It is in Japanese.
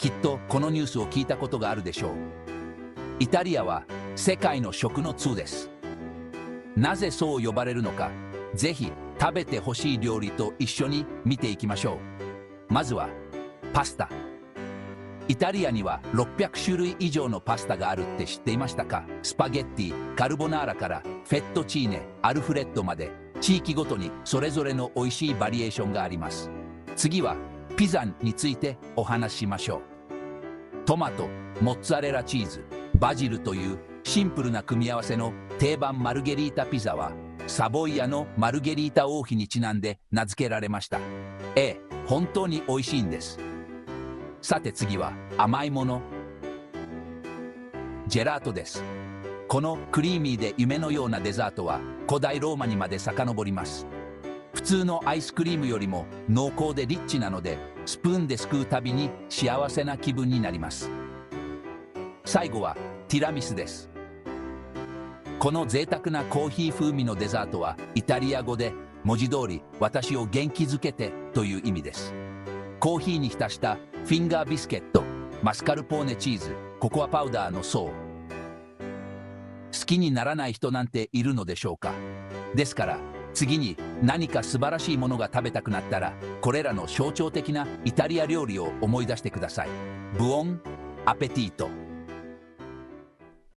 きっとこのニュースを聞いたことがあるでしょう。イタリアは世界の食の通です。なぜそう呼ばれるのか、ぜひ食べてほしい料理と一緒に見ていきましょう。まずはパスタ。イタリアには600種類以上のパスタがあるって知っていましたか？スパゲッティ、カルボナーラからフェットチーネ、アルフレッドまで、地域ごとにそれぞれの美味しいバリエーションがあります。次はピザについてお話ししましょう。トマト、モッツァレラチーズ、バジルというシンプルな組み合わせの定番マルゲリータピザは、サボイアのマルゲリータ王妃にちなんで名付けられました。本当に美味しいんです。さて次は甘いもの。ジェラートです。このクリーミーで夢のようなデザートは古代ローマにまで遡ります。普通のアイスクリームよりも濃厚でリッチなので、スプーンですくうたびに幸せな気分になります。最後はティラミスです。この贅沢なコーヒー風味のデザートはイタリア語で文字通り私を元気づけてという意味です。コーヒーに浸したフィンガービスケット、マスカルポーネチーズ、ココアパウダーの層。好きにならない人なんているのでしょうか？ですから次に何か素晴らしいものが食べたくなったら、これらの象徴的なイタリア料理を思い出してください。ブオンアペティート。